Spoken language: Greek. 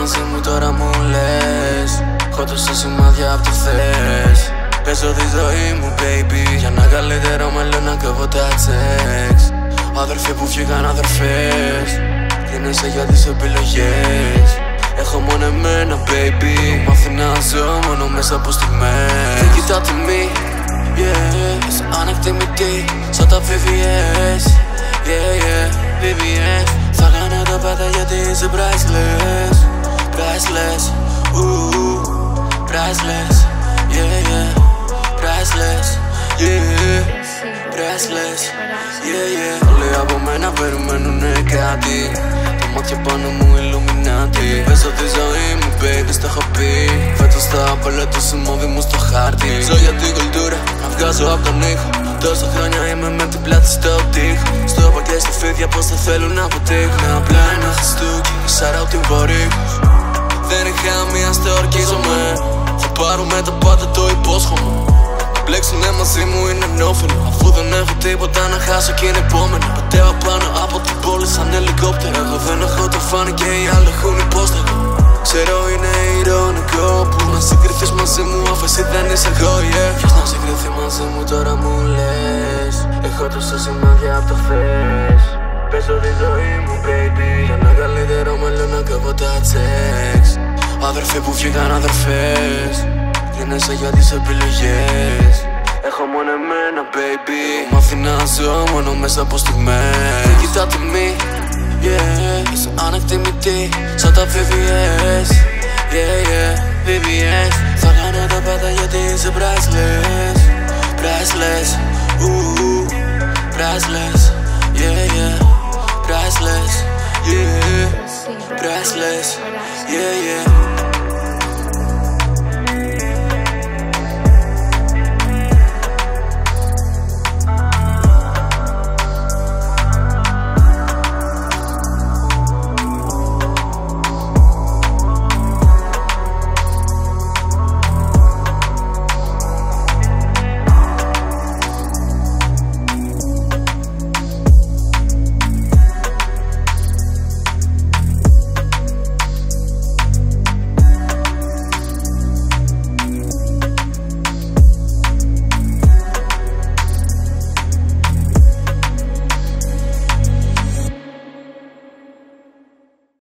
μαζί μου τώρα μου λες. Έχω τόσα σημάδια απ' το χθες. Παίζω τη ζωή μου baby, για ένα καλύτερο μέλλον να κόβω τα τσέξ. Αδερφοί που βγήκαν αδερφές, κρίνεσαι για τις επιλογές. Έχω μόνο εμένα baby, μάθει να ζω μόνο μέσα από στιγμές. Δεν κοιτάτε μη, yeah, είσαι ανεκτιμητή σαν τα VVS. Yeah, yeah, VVS. Θα κάνω τα πάντα γιατί είσαι priceless. Priceless, priceless. Yeah, yeah, priceless. Yeah, priceless. Yeah, yeah. Όλοι από μένα περιμένουνε κάτι, τα μάτια πάνω μου Illuminati. Παίζω τη ζωή μου baby, στο έχω πει. Φέτος θα απολέτω σημάδι μου στο χάρτη. Ζω για την κουλτούρα, να βγάζω απ' τον ήχο. Τόσα χρόνια είμαι με την πλάτη στο τοίχο. Στο είπα και στη φίδια πως θα θέλουν να αποτύχουν. Απλά ένα χαστούκι, σάρα την πορείχος. Δεν είχα μία στο ορκίζομαι. Θα πάρουμε τα πάντα, το υπόσχομαι. Μπλέξουνε μαζί μου είναι νόφιλο, αφού δεν έχω τίποτα να χάσω κι είναι επόμενο. Πατέω πάνω από την πόλη σαν ελικόπτερο. Εγώ δεν έχω το φάνη και οι άλλοι έχουν υπόστεγο. Ξέρω είναι ηρωνικό που να συγκριθείς μαζί μου αφού εσύ δεν είσαι εγώ, yeah. Ποιος να συγκριθεί μαζί μου τώρα μου λες. Έχω τόσα σημάδια απ' το χθες. Παίζω τη ζωή μου baby, για ένα καλύτερο μέλλον να κόβω τα τσέξ. Αδερφοί που βγήκαν αδερφές, κρίνεσαι για τις επιλογές. Έχω μόνο εμένα baby, μάθει να ζω μόνο μέσα από στιγμές. Δεν κοιτάτε μη, yeah, είσαι ανεκτιμητή σαν τα VVS. Yeah, yeah, VVS. Θα κάνω τα πάντα γιατί είσαι priceless. Priceless, priceless. Yeah, yeah, priceless. Yeah, priceless. Yeah, yeah.